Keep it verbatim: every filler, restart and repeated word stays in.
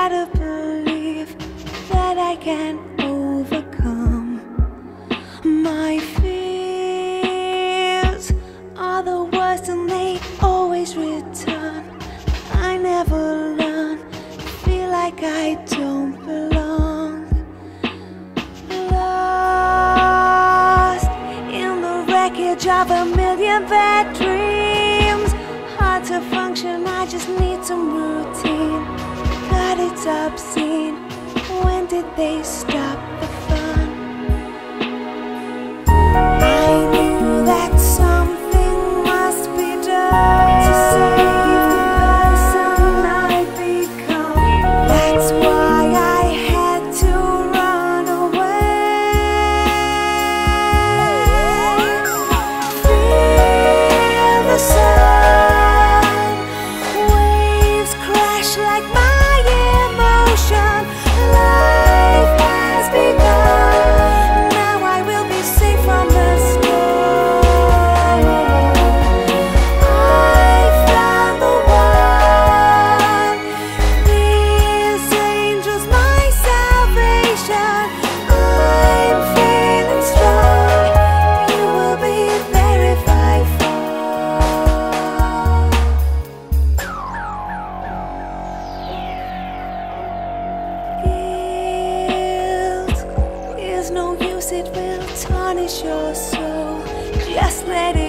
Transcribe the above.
try to believe that I can overcome my fears. Are the worst and they always return. I never learn, feel like I don't belong. Lost in the wreckage of a million bad dreams. Hard to function, I just need some routine. God, it's obscene. When did they stop the fun? I knew that something must be done to save the person I'd become. That's why I had to run away. Feel the sun, waves crash like my emotion. Life has begun. Now I will be safe from the storm. I found the one. These angels, my salvation. I'm feeling strong. You will be there if I fall. Guilt is no use, it will tarnish your soul. Just let it